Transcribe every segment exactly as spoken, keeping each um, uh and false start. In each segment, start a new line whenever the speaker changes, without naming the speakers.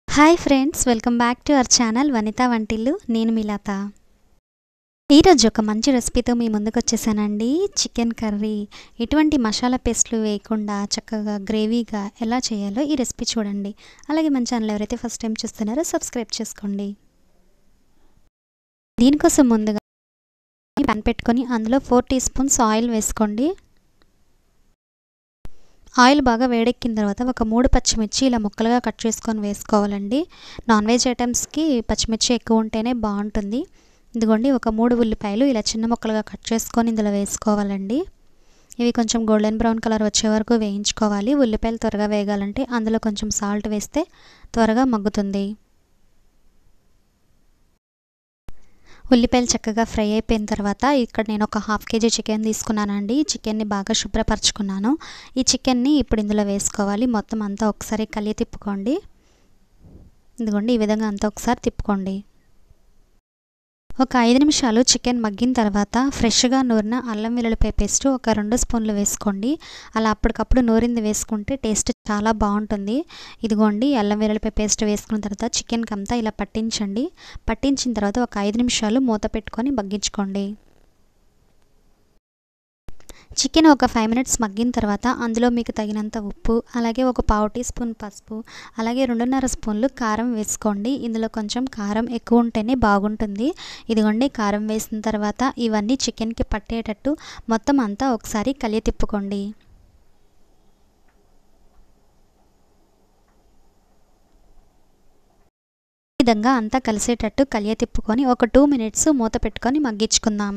Hi friends, welcome back to our channel Vanitha Vantillu. నేను మీ లత. ఈరోజు ఒక మంచి రెసిపీతో మీ ముందుకు వచ్చేసానండి. చికెన్ కర్రీ ఎటువంటి మసాలా పేస్ట్లు వేయకుండా చక్కగా గ్రేవీగా ఎలా చేయాలో ఈ రెసిపీ చూడండి. అలాగే మన ఛానల్ ఎవరైతే ఫస్ట్ టైం చూస్తున్నారో సబ్స్క్రైబ్ చేసుకోండి. దీనికోసం ముందుగా ప్యాన్ పెట్టుకొని అందులో ఫోర్ టీ స్పూన్స్ ఆయిల్ వేసుకోండి. ఆయిల్ బాగా వేడెక్కిన తర్వాత ఒక మూడు పచ్చిమిర్చి ఇలా ముక్కలుగా కట్ చేసుకొని వేసుకోవాలండి. నాన్ వెజ్ ఐటమ్స్కి పచ్చిమిర్చి ఎక్కువ ఉంటేనే బాగుంటుంది. ఇదిగోండి, ఒక మూడు ఉల్లిపాయలు ఇలా చిన్న ముక్కలుగా కట్ చేసుకొని ఇందులో వేసుకోవాలండి. ఇవి కొంచెం గోల్డెన్ బ్రౌన్ కలర్ వచ్చే వరకు వేయించుకోవాలి. ఉల్లిపాయలు త్వరగా వేగాలంటే అందులో కొంచెం సాల్ట్ వేస్తే త్వరగా మగ్గుతుంది. ఉల్లిపాయలు చక్కగా ఫ్రై అయిపోయిన తర్వాత ఇక్కడ నేను ఒక హాఫ్ కేజీ చికెన్ తీసుకున్నానండి. ఈ చికెన్ని బాగా శుభ్రపరచుకున్నాను. ఈ చికెన్ని ఇప్పుడు ఇందులో వేసుకోవాలి. మొత్తం అంతా ఒకసారి కలిగి తిప్పుకోండి. ఇదిగోండి, ఈ విధంగా అంతా ఒకసారి తిప్పుకోండి. ఒక ఐదు నిమిషాలు చికెన్ మగ్గిన తర్వాత ఫ్రెష్గా నూరిన అల్లం వెల్లుల్లిపాయ పేస్ట్ ఒక రెండు స్పూన్లు వేసుకోండి. అలా అప్పటికప్పుడు నూరింది వేసుకుంటే టేస్ట్ చాలా బాగుంటుంది. ఇదిగోండి, అల్లం వెల్లుల్లిపాయ పేస్ట్ వేసుకున్న తర్వాత చికెన్కి అంతా ఇలా పట్టించండి. పట్టించిన తర్వాత ఒక ఐదు నిమిషాలు మూత పెట్టుకొని మగ్గించుకోండి. చికెన్ ఒక ఫైవ్ మినిట్స్ మగ్గిన తర్వాత అందులో మీకు తగినంత ఉప్పు, అలాగే ఒక పావు టీ స్పూన్ పసుపు, అలాగే రెండున్నర స్పూన్లు కారం వేసుకోండి. ఇందులో కొంచెం కారం ఎక్కువ ఉంటేనే బాగుంటుంది. ఇదిగోండి, కారం వేసిన తర్వాత ఇవన్నీ చికెన్కి పట్టేటట్టు మొత్తం అంతా ఒకసారి కలియ తిప్పుకోండి. ఈ విధంగా అంతా కలిసేటట్టు కలియ తిప్పుకొని ఒక టూ మినిట్స్ మూత పెట్టుకొని మగ్గించుకుందాం.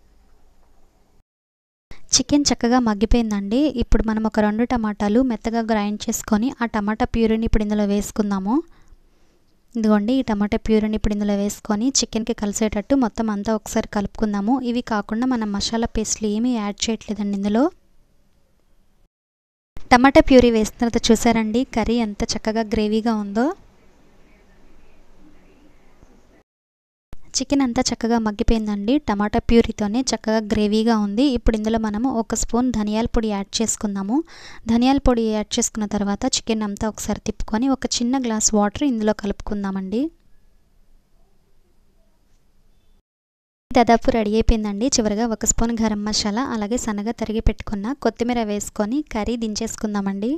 చికెన్ చక్కగా మగ్గిపోయిందండి. ఇప్పుడు మనం ఒక రెండు టమాటాలు మెత్తగా గ్రైండ్ చేసుకొని ఆ టమాటా ప్యూరీని ఇప్పుడు ఇందులో వేసుకుందాము. ఇదిగోండి, ఈ టమాటా ప్యూరీని ఇప్పుడు ఇందులో వేసుకొని చికెన్కి కలిసేటట్టు మొత్తం అంతా ఒకసారి కలుపుకుందాము. ఇవి కాకుండా మనం మసాలా పేస్ట్లు ఏమీ యాడ్ చేయట్లేదండి ఇందులో. టమాటా ప్యూరీ వేసిన తర్వాత చూసారండి కర్రీ ఎంత చక్కగా గ్రేవీగా ఉందో. చికెన్ అంతా చక్కగా మగ్గిపోయిందండి. టమాటా ప్యూరీతోనే చక్కగా గ్రేవీగా ఉంది. ఇప్పుడు ఇందులో మనము ఒక స్పూన్ ధనియాల పొడి యాడ్ చేసుకుందాము. ధనియాల పొడి యాడ్ చేసుకున్న తర్వాత చికెన్ అంతా ఒకసారి తిప్పుకొని ఒక చిన్న గ్లాస్ వాటర్ ఇందులో కలుపుకుందామండి. దాదాపు రెడీ అయిపోయిందండి. చివరిగా ఒక స్పూన్ గరం మసాలా, అలాగే సన్నగా తరిగి పెట్టుకున్న కొత్తిమీర వేసుకొని కర్రీ దించేసుకుందామండి.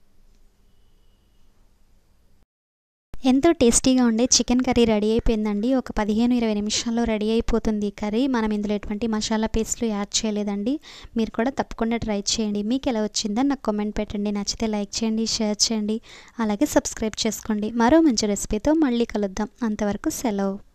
ఎంతో టేస్టీగా ఉండే చికెన్ కర్రీ రెడీ అయిపోయిందండి. ఒక పదిహేను ఇరవై నిమిషాల్లో రెడీ అయిపోతుంది కర్రీ. మనం ఇందులో ఎటువంటి మసాలా పేస్ట్లు యాడ్ చేయలేదండి. మీరు కూడా తప్పకుండా ట్రై చేయండి. మీకు ఎలా వచ్చిందని నాకు కామెంట్ పెట్టండి. నచ్చితే లైక్ చేయండి, షేర్ చేయండి, అలాగే సబ్స్క్రైబ్ చేసుకోండి. మరో మంచి రెసిపీతో మళ్ళీ కలుద్దాం. అంతవరకు సెలవు.